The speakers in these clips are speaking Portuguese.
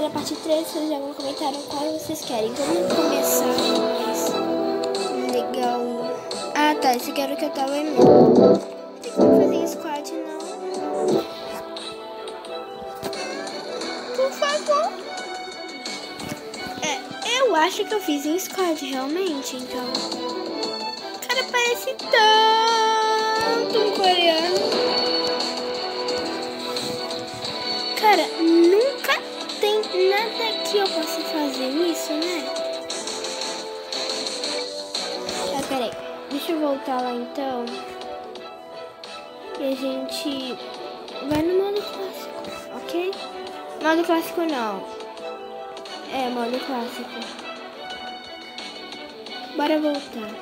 fazer a parte 3, vocês já vão comentar qual vocês querem. Vamos começar mais legal. Ah, tá. Esse aqui era o que eu tava mesmo. Tem que fazer squad, não. Por favor. Eu acho que eu fiz em squad, realmente, então. Cara, parece tanto um coreano. Cara, nunca tem nada que eu possa fazer isso, né? Ah, peraí. Deixa eu voltar lá, então. E a gente vai no modo clássico, ok? Modo clássico não. É, modo clássico. Bora voltar.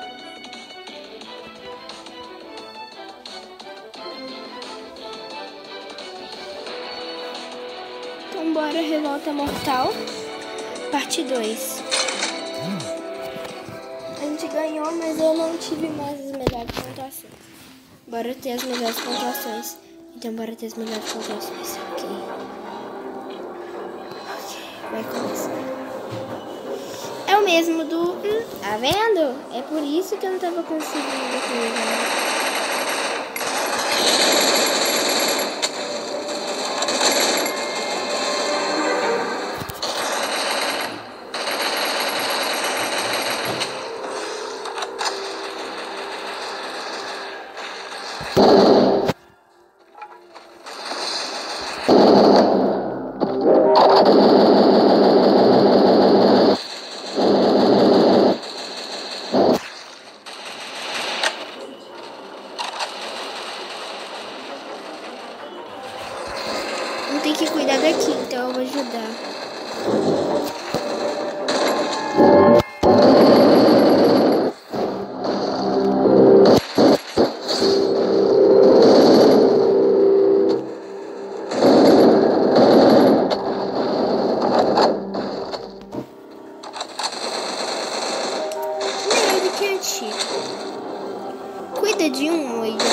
Então bora, Revolta Mortal, parte 2. A gente ganhou, mas eu não tive mais as melhores pontuações. Bora ter as melhores pontuações. Então bora ter as melhores pontuações, ok? Vai começar. É o mesmo do... tá vendo? É por isso que eu não tava conseguindo coisa. Tem que cuidar daqui, então eu vou ajudar. Melhor do que antigo. Cuida de um e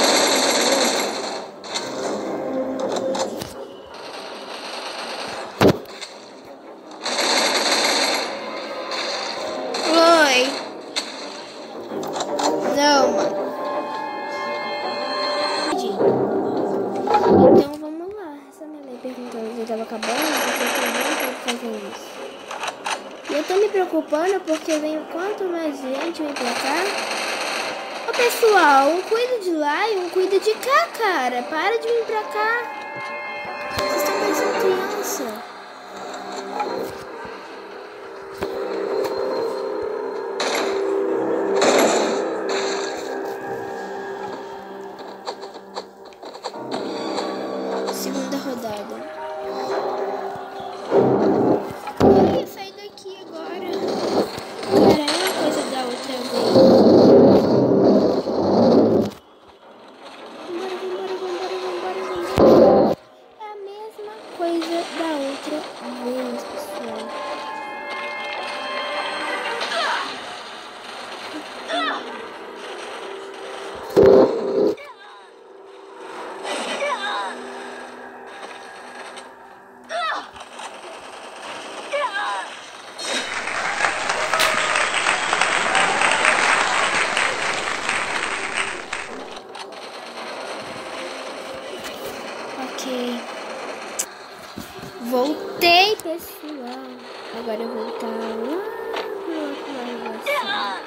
não, mano. Então vamos lá. Essa minha mãe perguntando se eu tava acabando, porque eu também tenho que fazer isso. E eu tô me preocupando porque vem quanto mais gente vem pra cá. Ô pessoal, um cuida de lá e um cuida de cá, cara. Para de vir pra cá. Vocês estão parecendo criança. Segunda rodada. Eu ia sair daqui agora. Cara, é uma coisa da outra vez. Vambora. É a mesma coisa da outra vez, pessoal. Ok. Voltei, pessoal. Agora eu vou voltar lá pro outro lado.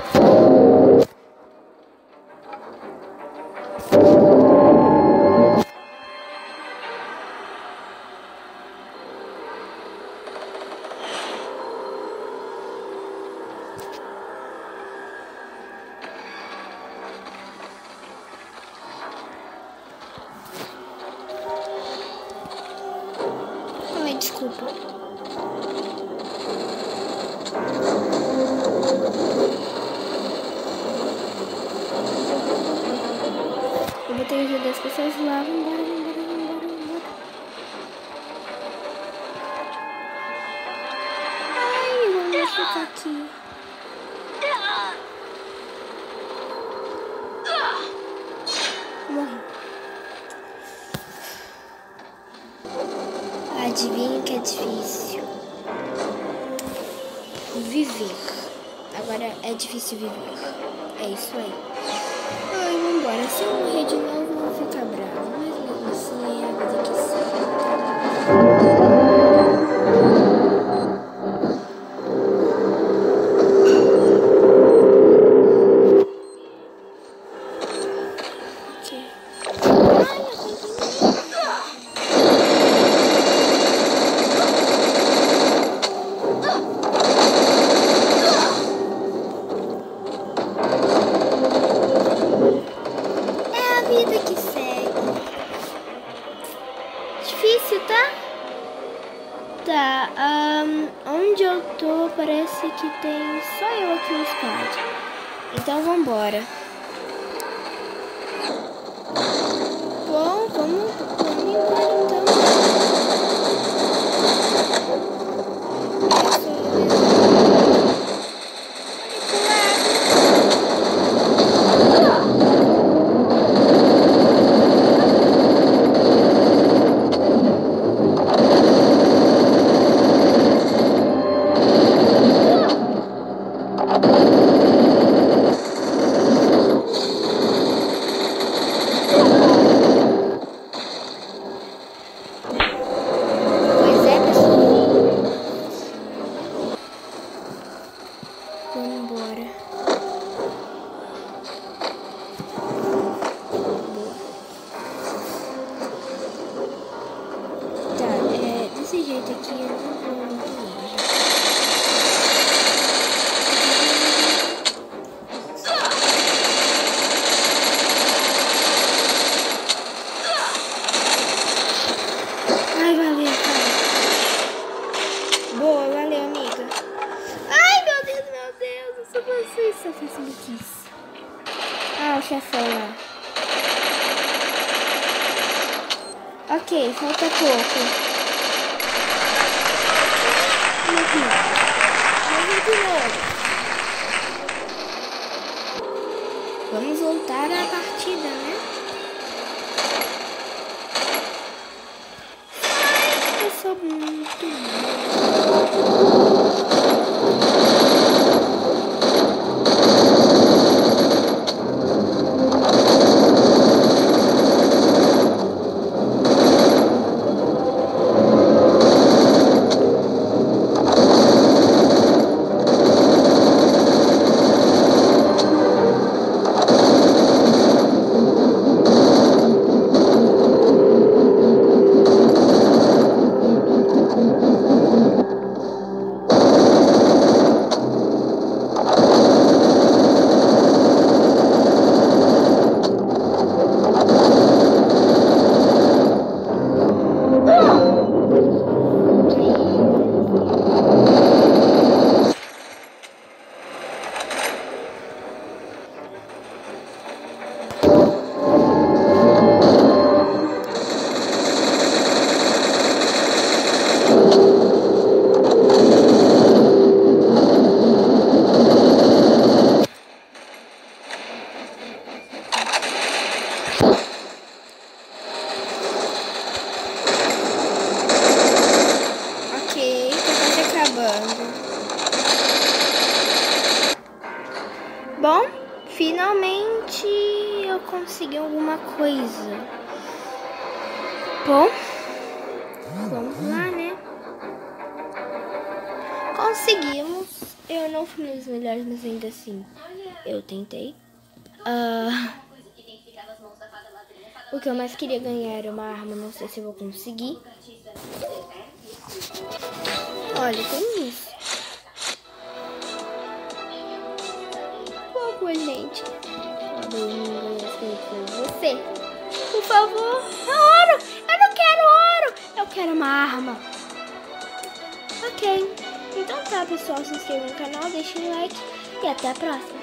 Desculpa. Eu vou ter que ajudar as pessoas lá. Vambora. Ai, eu vou me ficar aqui. Morri. Adivinha que é difícil? Viver. Agora é difícil viver. É isso aí. Ai, vambora. Se eu morrer de novo, eu vou ficar brava. Mas mesmo assim, é a vida que segue. Tá, onde eu tô parece que tem só eu aqui no squad. Então vambora. Bom, vamos embora então. Desse jeito aqui eu não vou muito longe. Ai, valeu, cara. Boa, valeu, amiga. Ai, meu Deus, eu só faço isso, só faço isso. Ah, o chefão lá. Ok, falta pouco. Morri de novo. Vamos voltar à partida, né? Ai, eu sou muito bom, finalmente eu consegui alguma coisa. Bom, vamos lá, né? Conseguimos Eu não fui nos melhores, mas ainda assim, eu tentei. O que eu mais queria ganhar era uma arma, não sei se eu vou conseguir. Olha, tem isso. Por favor, gente. Você. Por favor. Ouro! Eu não quero ouro! Eu quero uma arma. Ok. Então tá, pessoal. Se inscreva no canal, deixem um like e até a próxima.